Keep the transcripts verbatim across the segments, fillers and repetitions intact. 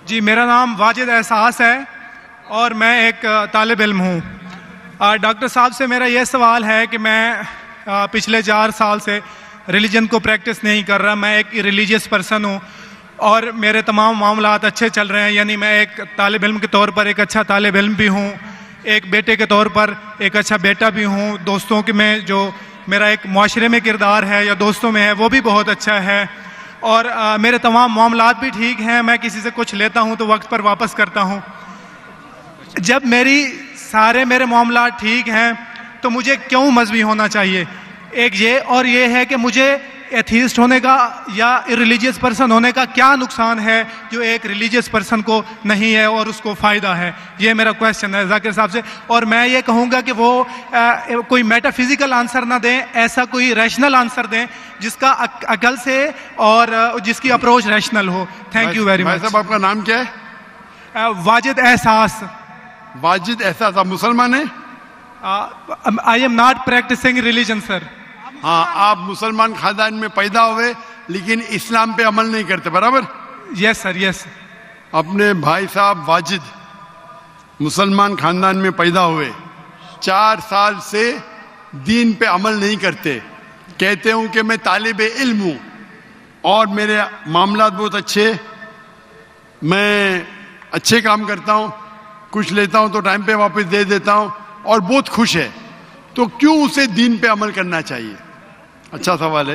जी, मेरा नाम वाजिद एहसास है और मैं एक तालिब इल्म हूँ। डॉक्टर साहब से मेरा ये सवाल है कि मैं आ, पिछले चार साल से रिलीजन को प्रैक्टिस नहीं कर रहा। मैं एक रिलीजियस पर्सन हूँ और मेरे तमाम मामलात अच्छे चल रहे हैं, यानी मैं एक तालिब इल्म के तौर पर एक अच्छा तालिब इल्म भी हूँ, एक बेटे के तौर पर एक अच्छा बेटा भी हूँ। दोस्तों के में जो मेरा एक मुआशरे में किरदार है या दोस्तों में है वो भी बहुत अच्छा है और आ, मेरे तमाम मामलात भी ठीक हैं। मैं किसी से कुछ लेता हूँ तो वक्त पर वापस करता हूँ। जब मेरी सारे मेरे मामलात ठीक हैं तो मुझे क्यों मजहबी होना चाहिए? एक ये और ये है कि मुझे एथीस्ट होने का या रिलीजियस पर्सन होने का क्या नुकसान है जो एक रिलीजियस पर्सन को नहीं है और उसको फ़ायदा है? ये मेरा क्वेश्चन है जाकिर साहब से। और मैं ये कहूँगा कि वो आ, कोई मेटाफिजिकल आंसर ना दें, ऐसा कोई रैशनल आंसर दें जिसका अक, अकल से और जिसकी अप्रोच रैशनल हो। Thank you very much. साहब, आपका नाम क्या है? वाजिद एहसास। वाजिद एहसास, आप मुसलमान हैं? I am not practising religion sir. हाँ, आप मुसलमान खानदान में पैदा हुए लेकिन इस्लाम पे अमल नहीं करते, बराबर? Yes sir, yes. अपने भाई साहब वाजिद मुसलमान खानदान में पैदा हुए, चार साल से दीन पे अमल नहीं करते, कहते हूँ कि मैं तालिब इल्म हूँ और मेरे मामलात बहुत अच्छे, मैं अच्छे काम करता हूँ, कुछ लेता हूँ तो टाइम पे वापस दे देता हूँ और बहुत खुश है, तो क्यों उसे दीन पे अमल करना चाहिए? अच्छा सवाल है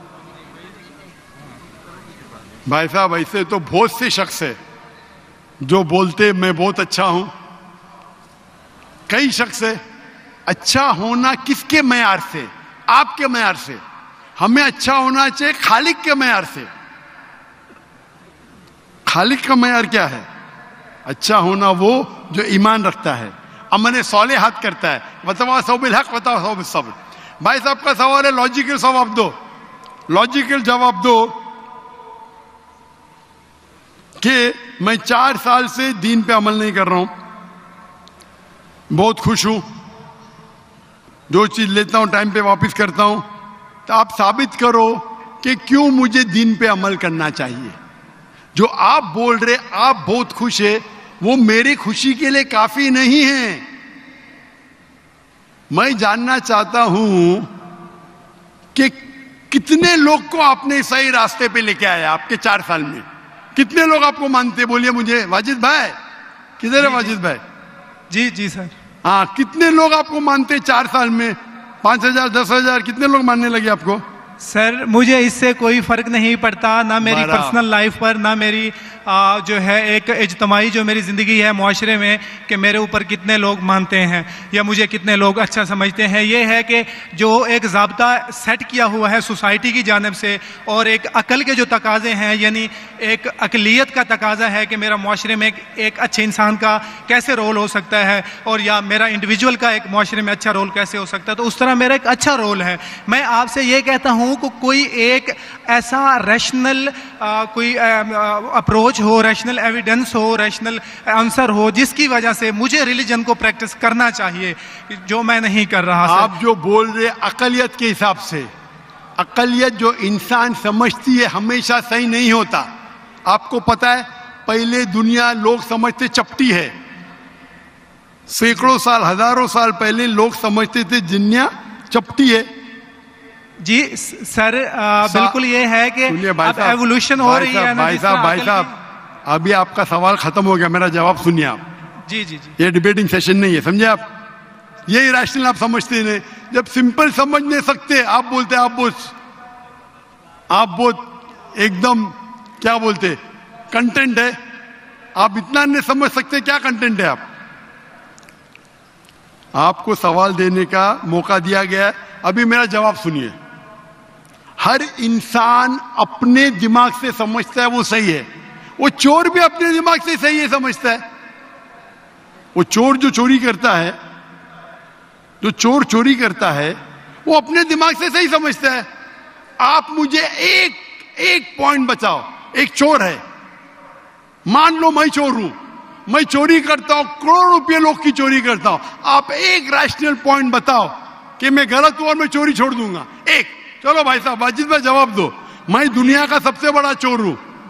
भाई साहब। ऐसे तो बहुत से शख्स है जो बोलते मैं बहुत अच्छा हूं। कई शख्स है। अच्छा होना किसके मयार से? आपके मयार से। हमें अच्छा होना चाहिए खालिक के मयार से। खालिक का मयार क्या है? अच्छा होना वो जो ईमान रखता है, अमल सौलेहात करता है। बताओ सौबिल हक, बताओ सौबिल सब्र। भाई साहब का सवाल है, लॉजिकल जवाब दो, लॉजिकल जवाब दो कि मैं चार साल से दीन पे अमल नहीं कर रहा हूं, बहुत खुश हूं, जो चीज लेता हूं टाइम पे वापस करता हूं, तो आप साबित करो कि क्यों मुझे दीन पे अमल करना चाहिए। जो आप बोल रहे आप बहुत खुश है, वो मेरी खुशी के लिए काफी नहीं है। मैं जानना चाहता हूं कि कितने लोग को आपने सही रास्ते पे लेके आया आपके चार साल में। कितने लोग आपको मानते? बोलिए मुझे। वाजिद भाई किधर है? वाजिद भाई जी जी सर। हाँ, कितने लोग आपको मानते चार साल में? पांच हजार दस हजार कितने लोग मानने लगे आपको? सर मुझे इससे कोई फर्क नहीं पड़ता, ना मेरी पर्सनल लाइफ पर, ना मेरी आ, जो है एक इज्तमाही जो मेरी ज़िंदगी है मुआशरे में, कि मेरे ऊपर कितने लोग मानते हैं या मुझे कितने लोग अच्छा समझते हैं। ये है कि जो एक ज़ाब्ता सेट किया हुआ है सोसाइटी की जानिब से और एक अकल के जो तकाज़े हैं, यानी एक अकलियत का तकाज़ा है कि मेरा मुआशरे में एक, एक अच्छे इंसान का कैसे रोल हो सकता है और या मेरा इंडिविजुअल का एक मुआशरे में अच्छा रोल कैसे हो सकता है, तो उस तरह मेरा एक अच्छा रोल है। मैं आपसे ये कहता हूँ कि कोई एक ऐसा रैशनल कोई अप्रोच हो, रैशनल एविडेंस हो, रैशनल आंसर हो जिसकी वजह से मुझे रिलीजन को प्रैक्टिस करना चाहिए, जो मैं नहीं कर रहा। आप जो बोल रहे अकलियत के हिसाब से, अकलियत जो इंसान समझती है हमेशा सही नहीं होता। आपको पता है पहले दुनिया लोग समझते चपटी है, सैकड़ों साल हजारों साल पहले लोग समझते थे दुनिया चपटी है। जी सर, आ, बिल्कुल ये है कि अब एवोल्यूशन हो रही है ना। भाई साहब भाई साहब अभी आपका सवाल खत्म हो गया, मेरा जवाब सुनिए आप। जी जी जी। ये डिबेटिंग सेशन नहीं है, समझे आप? ये रैशनल आप समझते नहीं। जब सिंपल समझ नहीं सकते आप बोलते आप बहुत आप बहुत एकदम क्या बोलते कंटेंट है। आप इतना नहीं समझ सकते क्या कंटेंट है। आप आपको सवाल देने का मौका दिया गया है, अभी मेरा जवाब सुनिए। हर इंसान अपने दिमाग से समझता है वो सही है। वो चोर भी अपने दिमाग से सही है समझता है। वो चोर जो चोरी करता है, जो चोर चोरी करता है वो अपने दिमाग से सही समझता है। आप मुझे एक एक पॉइंट बताओ। एक चोर है, मान लो मैं चोर हूं, मैं चोरी करता हूं, करोड़ों रुपए लोग की चोरी करता हूं। आप एक रैशनल पॉइंट बताओ कि मैं गलत हूं और मैं चोरी छोड़ दूंगा। एक। चलो भाई साहब वाजिद भाई जवाब दो। मैं दुनिया का सबसे बड़ा चोर हूं,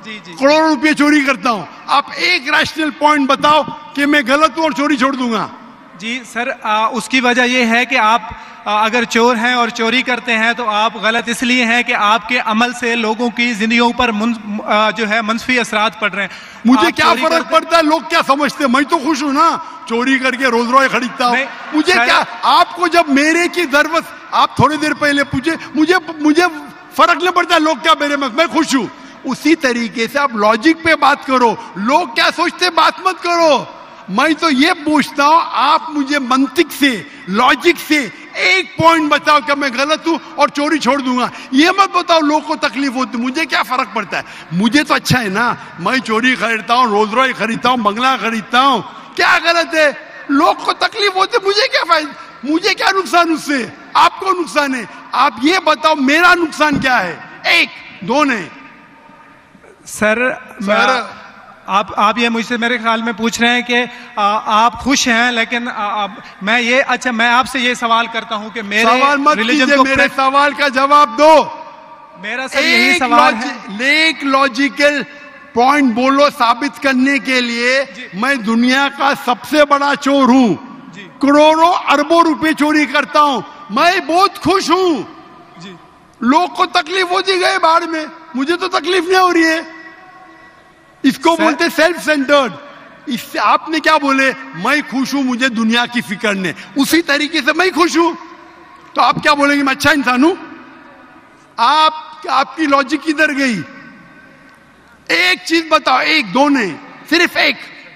जी जी करोड़ों रुपए चोरी करता हूं। आप एक रैशनल पॉइंट बताओ कि मैं गलत हूं और चोरी छोड़ दूंगा। जी सर, आ, उसकी वजह यह है कि आप आ, अगर चोर हैं और चोरी करते हैं तो आप गलत इसलिए हैं कि आपके अमल से लोगों की जिंदगियों पर मुन, आ, जो है मनफी असरात पड़ रहे हैं। मुझे क्या फर्क पड़ता है लोग क्या समझते हैं, मैं तो खुश हूं ना, चोरी करके रोज रोज खरीदता हूं। मुझे क्या, आपको जब मेरे की जरूरत, आप थोड़ी देर पहले पूछे, मुझे मुझे फर्क नहीं पड़ता लोग क्या मेरे में, मैं खुश हूं। उसी तरीके से आप लॉजिक पे बात करो, लोग क्या सोचते बात मत करो। मैं तो ये पूछता हूं, आप मुझे मंतिक से, लॉजिक से एक पॉइंट बताओ कि मैं गलत हूं और चोरी छोड़ दूंगा। ये मत बताओ लोग को तकलीफ होती, मुझे क्या फर्क पड़ता है, मुझे तो अच्छा है ना। मैं चोरी खरीदता हूं, रोज रोज खरीदता हूं, बंगला खरीदता हूं, क्या गलत है? लोग को तकलीफ होती, मुझे क्या फायदा, मुझे क्या नुकसान उससे, आपको नुकसान है। आप ये बताओ मेरा नुकसान क्या है? एक दो नहीं सर, सर आप आप ये मुझसे मेरे ख्याल में पूछ रहे हैं कि आ, आप खुश हैं, लेकिन आ, आ, मैं ये, अच्छा मैं आपसे ये सवाल करता हूं कि मेरे सवाल मत कीजिए, को मेरे सवाल का जवाब दो। मेरा सर यही सवाल है। एक लॉजिकल पॉइंट बोलो साबित करने के लिए। मैं दुनिया का सबसे बड़ा चोर हूं, करोड़ों अरबों रुपए चोरी करता हूं, मैं बहुत खुश हूं। जी। लोग को तकलीफ होती गए बाढ़ में, मुझे तो तकलीफ नहीं हो रही है। इसको बोलते सेल्फ सेंटर्ड। इससे आपने क्या बोले, मैं खुश हूं, मुझे दुनिया की फिक्र नहीं, उसी तरीके से मैं खुश हूं, तो आप क्या बोलेंगे मैं अच्छा इंसान हूं? आप, आपकी लॉजिक किधर गई? एक चीज बताओ, एक दो नहीं, सिर्फ एक।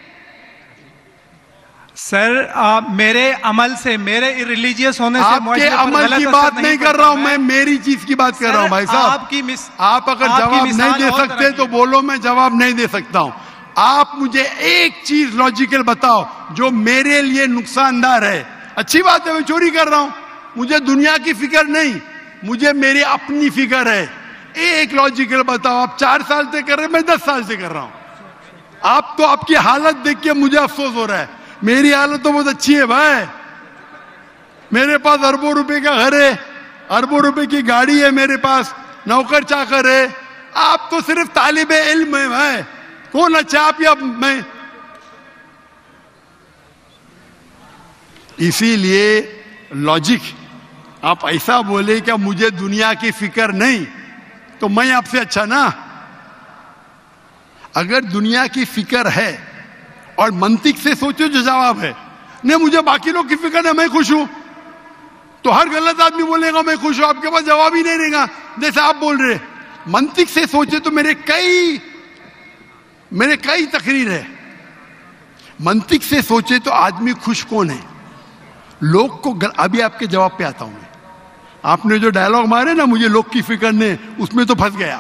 सर आ, मेरे अमल से, मेरे रिलीजियस होने से, आपके अमल की बात नहीं कर रहा हूं मैं, मेरी चीज की बात कर रहा हूं भाई साहब। आपकी मिस, आप अगर जवाब नहीं दे सकते तो बोलो, मैं जवाब नहीं दे सकता हूं। आप मुझे एक चीज लॉजिकल बताओ जो मेरे लिए नुकसानदार है। अच्छी बात है, मैं चोरी कर रहा हूं, मुझे दुनिया की फिक्र नहीं, मुझे मेरी अपनी फिक्र है। एक लॉजिकल बताओ। आप चार साल से कर रहे, मैं दस साल से कर रहा हूं। आप तो, आपकी हालत देख के मुझे अफसोस हो रहा है, मेरी हालत तो बहुत अच्छी है भाई। मेरे पास अरबों रुपए का घर है, अरबों रुपए की गाड़ी है मेरे पास, नौकर चाकर है। आप तो सिर्फ तालिबे इल्म है भाई, कौन अच्छा आप या मैं? इसीलिए लॉजिक, आप ऐसा बोले क्या मुझे दुनिया की फिक्र नहीं, तो मैं आपसे अच्छा ना। अगर दुनिया की फिक्र है और मंतिक से सोचो जो जवाब है, नहीं मुझे बाकी लोग की फिक्र है, मैं खुश हूं, तो हर गलत आदमी बोलेगा मैं खुश हूं, आपके पास जवाब ही नहीं रहेगा जैसे आप बोल रहे। मंतिक से सोचे तो मेरे कई मेरे कई तकरीर है। मंतिक से सोचे तो आदमी खुश कौन है? लोग को गल... अभी आपके जवाब पे आता हूं मैं। आपने जो डायलॉग मारे ना, मुझे लोग की फिक्र नहीं, उसमें तो फंस गया।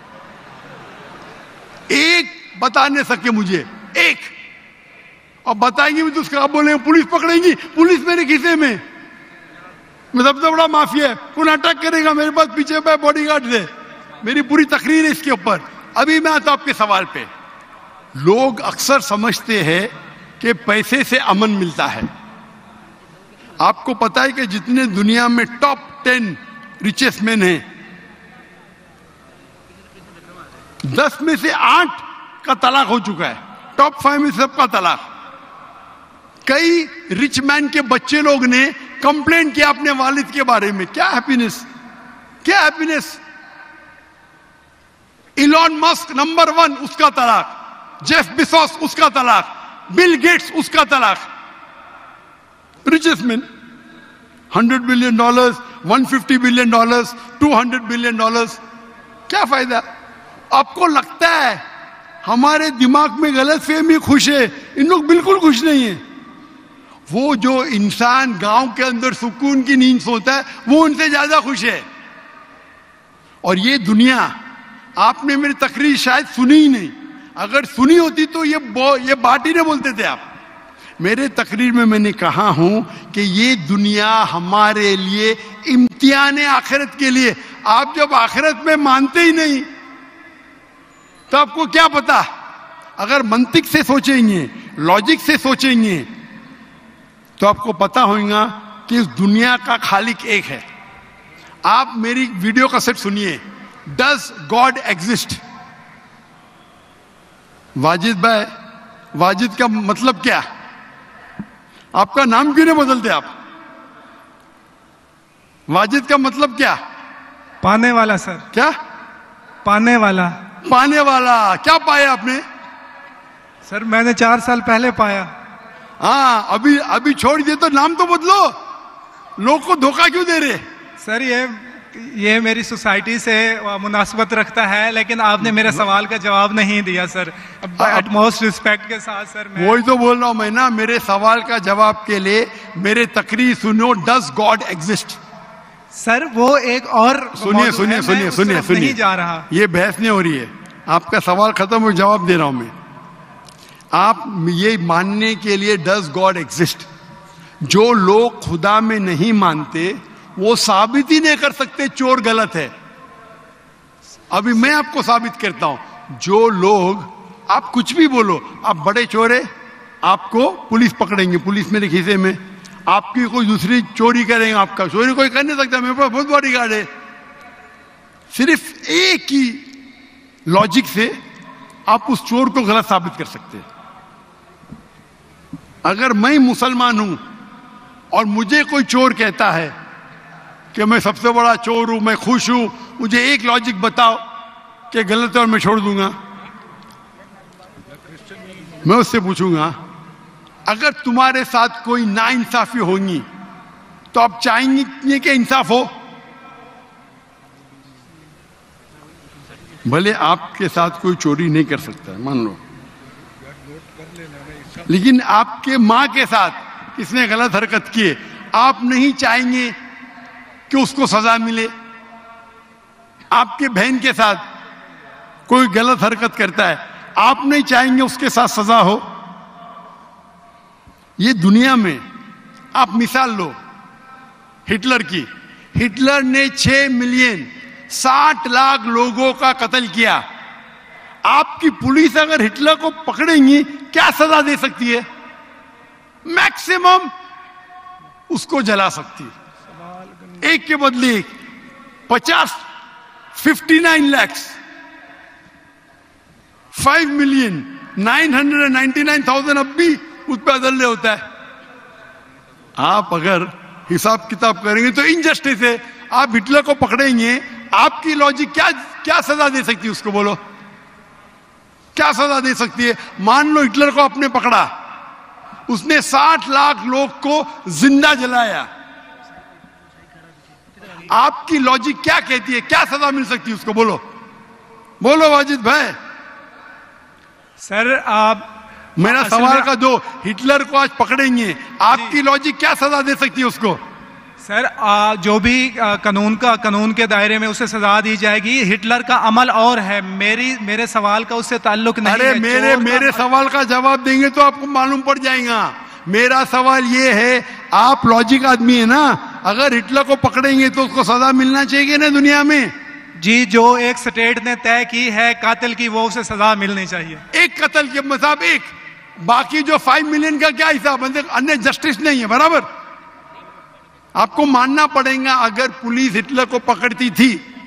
एक बता नहीं सके मुझे, एक, और बताएंगे भी तो उसका आप बोलेंगे पुलिस पकड़ेगी, पुलिस मेरे खीसे में, मैं सबसे बड़ा माफिया है, कौन अटैक करेगा, मेरे पास पीछे पे बॉडीगार्ड है। मेरी पूरी तकरीर है इसके ऊपर। अभी मैं आता हूं आपके सवाल पे। लोग अक्सर समझते हैं कि पैसे से अमन मिलता है। आपको पता है कि जितने दुनिया में टॉप टेन रिचेस्ट मैन हैं, दस में से आठ का तलाक हो चुका है, टॉप फाइव में सबका तलाक। कई रिच मैन के बच्चे लोग ने कंप्लेन किया अपने वालिद के बारे में, क्या हैप्पीनेस, क्या happiness. Elon Musk number one, उसका तलाक। जेफ बिजोस, उसका तलाक। बिल गेट्स, उसका तलाक। Richest man, hundred billion dollars, one fifty billion dollars, two hundred billion dollars, क्या फायदा? आपको लगता है हमारे दिमाग में गलत फहमी खुश है, इन लोग बिल्कुल खुश नहीं है। वो जो इंसान गांव के अंदर सुकून की नींद सोता है, वो उनसे ज्यादा खुश है। और ये दुनिया, आपने मेरी तकरीर शायद सुनी ही नहीं, अगर सुनी होती तो ये ये बात ही नहीं बोलते थे आप। मेरे तकरीर में मैंने कहा हूं कि ये दुनिया हमारे लिए इम्तिहान है आखिरत के लिए। आप जब आखिरत में मानते ही नहीं तो आपको क्या पता? अगर मंतिक से सोचेंगे, लॉजिक से सोचेंगे, तो आपको पता होगा कि इस दुनिया का खालिक एक है। आप मेरी वीडियो कैसेट सुनिए, डज गॉड एग्जिस्ट? वाजिद भाई, वाजिद का मतलब क्या? आपका नाम क्यों नहीं बदलते आप? वाजिद का मतलब क्या? पाने वाला सर। क्या? पाने वाला। पाने वाला। क्या पाया आपने? सर मैंने चार साल पहले पाया। हाँ, अभी अभी छोड़ दिए तो नाम तो बदलो। लोग को धोखा क्यों दे रहे? सर ये ये मेरी सोसाइटी से मुनासबत रखता है, लेकिन आपने मेरे सवाल का जवाब नहीं दिया सर। अटमोस्ट रिस्पेक्ट के साथ सर मैं वही तो बोल रहा हूं मैं ना, मेरे सवाल का जवाब के लिए मेरे तकरीर सुनो। Does God exist? सर वो एक और सुनिए सुनिए सुनिए सुनिए सुनिए, नहीं जा रहा। ये बहस नहीं हो रही है। आपका सवाल खत्म हो, जवाब दे रहा हूं मैं। आप ये मानने के लिए डज गॉड एग्जिस्ट, जो लोग खुदा में नहीं मानते वो साबित ही नहीं कर सकते चोर गलत है। अभी मैं आपको साबित करता हूं। जो लोग, आप कुछ भी बोलो, आप बड़े चोर है, आपको पुलिस पकड़ेंगे, पुलिस मेरे खीसे में, आपकी कोई दूसरी चोरी करेंगे, आपका चोरी कोई कर नहीं सकता, मेरे पास बहुत बड़ी गार्ड है। सिर्फ एक ही लॉजिक से आप उस चोर को गलत साबित कर सकते हैं। अगर मैं मुसलमान हूं और मुझे कोई चोर कहता है कि मैं सबसे बड़ा चोर हूं, मैं खुश हूं, मुझे एक लॉजिक बताओ कि गलत है और मैं छोड़ दूंगा। मैं उससे पूछूंगा, अगर तुम्हारे साथ कोई नाइंसाफी होगी तो आप चाहेंगे कि इंसाफ हो? भले आपके साथ कोई चोरी नहीं कर सकता है, मान लो, लेकिन आपके मां के साथ किसने गलत हरकत की है, आप नहीं चाहेंगे कि उसको सजा मिले? आपके बहन के साथ कोई गलत हरकत करता है, आप नहीं चाहेंगे उसके साथ सजा हो? ये दुनिया में आप मिसाल लो हिटलर की। हिटलर ने छह मिलियन साठ लाख लोगों का कत्ल किया। आपकी पुलिस अगर हिटलर को पकड़ेंगी क्या सजा दे सकती है? मैक्सिमम उसको जला सकती है। एक के बदले एक। पचास fifty nine lakhs five million nine hundred ninety nine thousand अब भी उस पर अदल्य होता है। आप अगर हिसाब किताब करेंगे तो इनजस्टिस है। आप हिटलर को पकड़ेंगे, आपकी लॉजिक क्या क्या सजा दे सकती है उसको? बोलो, क्या सजा दे सकती है? मान लो हिटलर को आपने पकड़ा, उसने साठ लाख लोग को जिंदा जलाया, आपकी लॉजिक क्या कहती है? क्या सजा मिल सकती है उसको? बोलो बोलो वाजिद भाई। सर आप मेरा सवाल का दो, हिटलर को आज पकड़ेंगे, आपकी लॉजिक क्या सजा दे सकती है उसको? सर आ, जो भी आ, कानून का कानून के दायरे में उसे सजा दी जाएगी। हिटलर का अमल और है, मेरी मेरे सवाल का उससे ताल्लुक नहीं अरे है। मेरे मेरे सवाल का जवाब देंगे तो आपको मालूम पड़ जाएगा। मेरा सवाल ये है, आप लॉजिक आदमी है ना, अगर हिटलर को पकड़ेंगे तो उसको सजा मिलना चाहिए ना दुनिया में? जी, जो एक स्टेट ने तय की है कातिल की, वो उसे सजा मिलनी चाहिए। एक कत्ल के मतलब एक, बाकी जो फाइव मिलियन का क्या हिसाब? अन्य जस्टिस नहीं है, बराबर? आपको मानना पड़ेगा, अगर पुलिस हिटलर को पकड़ती थी,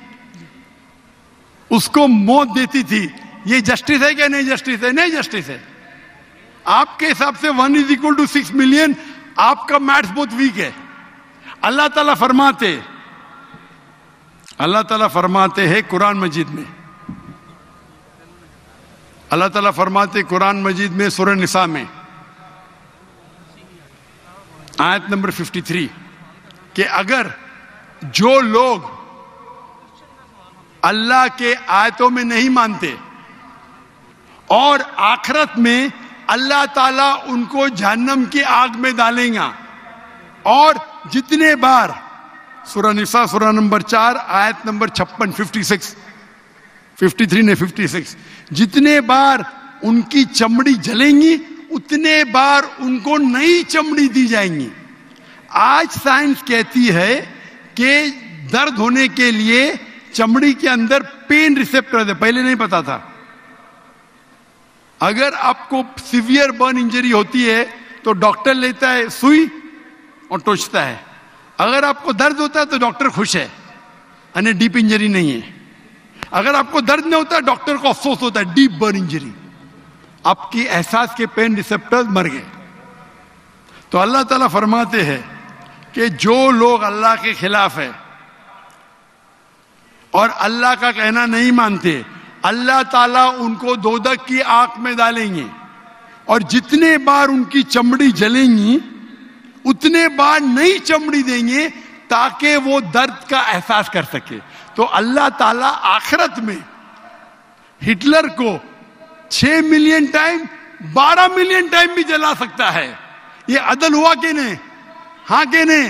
उसको मौत देती थी, ये जस्टिस है क्या? नहीं जस्टिस है, नहीं जस्टिस है। आपके हिसाब से one is equal to six million, आपका मैथ्स बहुत वीक है। अल्लाह ताला फरमाते अल्लाह ताला फरमाते हैं कुरान मजीद में, अल्लाह ताला फरमाते कुरान मजीद में सूरह निसा में आयत नंबर फिफ्टी थ्री कि अगर जो लोग अल्लाह के आयतों में नहीं मानते और आखिरत में अल्लाह ताला उनको जहन्नम की आग में डालेगा, और जितने बार, सूरह निसा सूरह नंबर चार आयत नंबर छप्पन फिफ्टी सिक्स फिफ्टी थ्री ने फिफ्टी सिक्स, जितने बार उनकी चमड़ी जलेंगी उतने बार उनको नई चमड़ी दी जाएंगी। आज साइंस कहती है कि दर्द होने के लिए चमड़ी के अंदर पेन रिसेप्टर है, पहले नहीं पता था। अगर आपको सीवियर बर्न इंजरी होती है तो डॉक्टर लेता है सुई और टोचता है। अगर आपको दर्द होता है तो डॉक्टर खुश है, यानी डीप इंजरी नहीं है। अगर आपको दर्द नहीं होता डॉक्टर को अफसोस होता है, डीप बर्न इंजरी। आपकी एहसास के पेन रिसेप्टर्स मर गए। तो अल्लाह ताला फरमाते हैं कि जो लोग अल्लाह के खिलाफ है और अल्लाह का कहना नहीं मानते, अल्लाह ताला उनको दोजख की आग में डालेंगे और जितने बार उनकी चमड़ी जलेंगी उतने बार नई चमड़ी देंगे ताकि वो दर्द का एहसास कर सके। तो अल्लाह ताला आखिरत में हिटलर को छह मिलियन टाइम, बारह मिलियन टाइम भी जला सकता है। ये अदल हुआ कि नहीं? हाँ कि नहीं?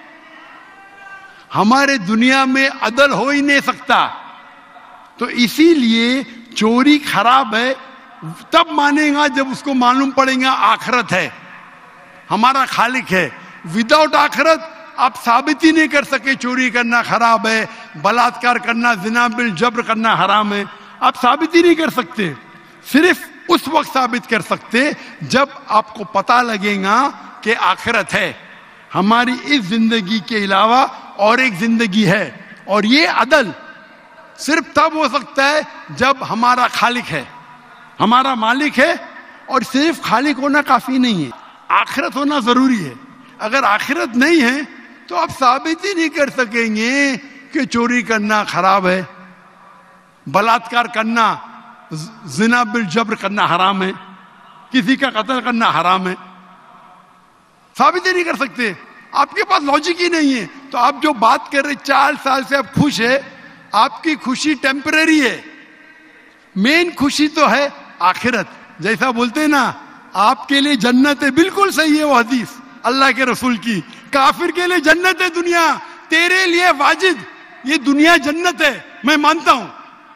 हमारे दुनिया में अदल हो ही नहीं सकता। तो इसीलिए चोरी खराब है तब मानेगा जब उसको मालूम पड़ेगा आखिरत है, हमारा खालिक है। विदाउट आखिरत आप साबित ही नहीं कर सके चोरी करना खराब है, बलात्कार करना, जिना बिल जब्र करना हराम है। आप साबित ही नहीं कर सकते। सिर्फ उस वक्त साबित कर सकते जब आपको पता लगेगा कि आखिरत है, हमारी इस जिंदगी के अलावा और एक जिंदगी है। और ये अदल सिर्फ तब हो सकता है जब हमारा खालिक है, हमारा मालिक है। और सिर्फ खालिक होना काफी नहीं है, आखिरत होना जरूरी है। अगर आखिरत नहीं है तो आप साबित ही नहीं कर सकेंगे कि चोरी करना खराब है, बलात्कार करना, जिना बिल जब्र करना हराम है, किसी का कत्ल करना हराम है। साबित ही नहीं कर सकते, आपके पास लॉजिक ही नहीं है। तो आप जो बात कर रहे चार साल से आप खुश है, आपकी खुशी टेम्परेरी है। मेन खुशी तो है आखिरत। जैसा बोलते हैं ना, आपके लिए जन्नत है, बिल्कुल सही है वो हदीस अल्लाह के रसूल की। काफिर के लिए जन्नत है दुनिया, तेरे लिए वाजिद ये दुनिया जन्नत है, मैं मानता हूं।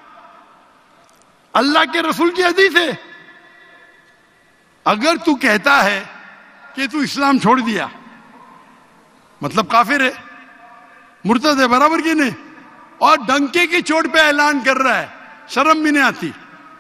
अल्लाह के रसूल की हदीस है। अगर तू कहता है कि तू इस्लाम छोड़ दिया, मतलब काफिर है, मुर्तद है, बराबर की नहीं? और डंके की चोट पे ऐलान कर रहा है, शर्म भी नहीं आती।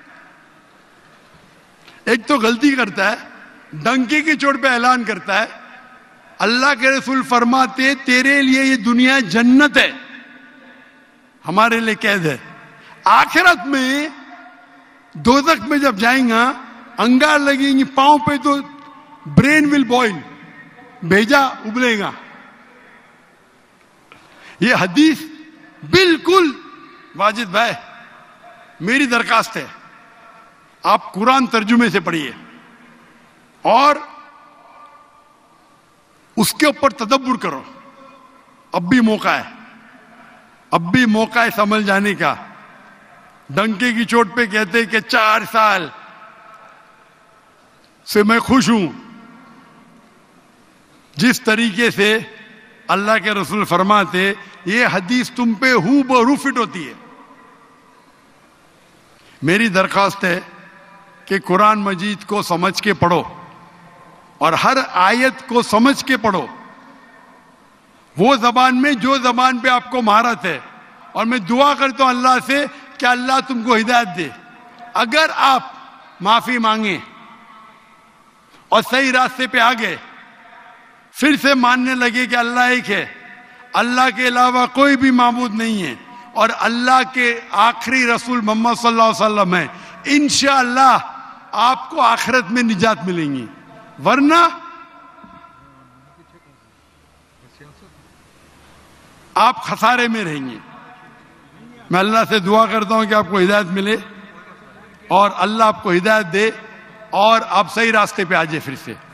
एक तो गलती करता है, डंके की चोट पे ऐलान करता है। अल्लाह के रसूल फरमाते तेरे लिए ये दुनिया जन्नत है, हमारे लिए कैद है। आखिरत में दोजख में जब जाएगा, अंगार लगेंगी पांव पे तो ब्रेन विल बॉइल, भेजा उबलेगा। ये हदीस बिल्कुल वाजिद भाई, मेरी दरखास्त है आप कुरान तर्जुमे से पढ़िए और उसके ऊपर तदब्बुर करो। अब भी मौका है, अब भी मौका है समझ जाने का। डंके की चोट पे कहते कि चार साल से मैं खुश हूं। जिस तरीके से अल्लाह के रसूल फरमाते, ये हदीस तुम पे हू बहू फिट होती है। मेरी दरखास्त है कि कुरान मजीद को समझ के पढ़ो और हर आयत को समझ के पढ़ो, वो जबान में जो जबान पे आपको महारत है। और मैं दुआ करता हूं अल्लाह से कि अल्लाह तुमको हिदायत दे। अगर आप माफी मांगे और सही रास्ते पे आ गए, फिर से मानने लगे कि अल्लाह एक है, अल्लाह के अलावा कोई भी माबूद नहीं है और अल्लाह के आखिरी रसूल मोहम्मद सल्लल्लाहु अलैहि वसल्लम है, इंशाअल्लाह आपको आखिरत में निजात मिलेंगी। वरना आप खसारे में रहेंगे। मैं अल्लाह से दुआ करता हूं कि आपको हिदायत मिले और अल्लाह आपको हिदायत दे और आप सही रास्ते पे आ जाए फिर से।